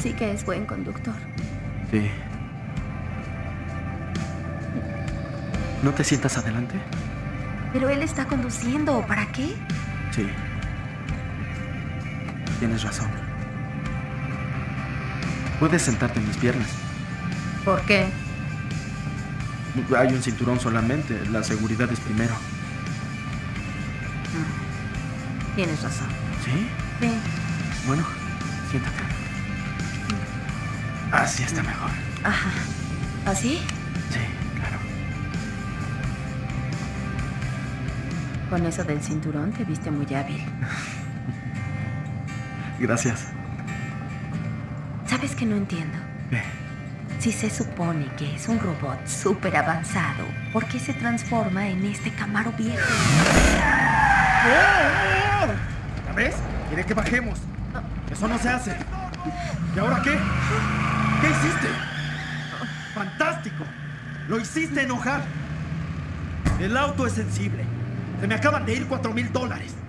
Sí que es buen conductor. Sí. ¿No te sientas adelante? Pero él está conduciendo. ¿Para qué? Sí. Tienes razón. Puedes sentarte en mis piernas. ¿Por qué? Hay un cinturón solamente. La seguridad es primero. Tienes razón. ¿Sí? Sí. Bueno, siéntate. Así está mejor. Ajá. ¿Así? Sí, claro. Con eso del cinturón te viste muy hábil. Gracias. ¿Sabes que no entiendo? ¿Qué? Si se supone que es un robot súper avanzado, ¿por qué se transforma en este Camaro viejo? ¿Ya ves? Quiere que bajemos. Eso no se hace. ¿Y ahora qué? ¿Qué hiciste? ¡Fantástico! Lo hiciste enojar. El auto es sensible. Se me acaban de ir $4,000.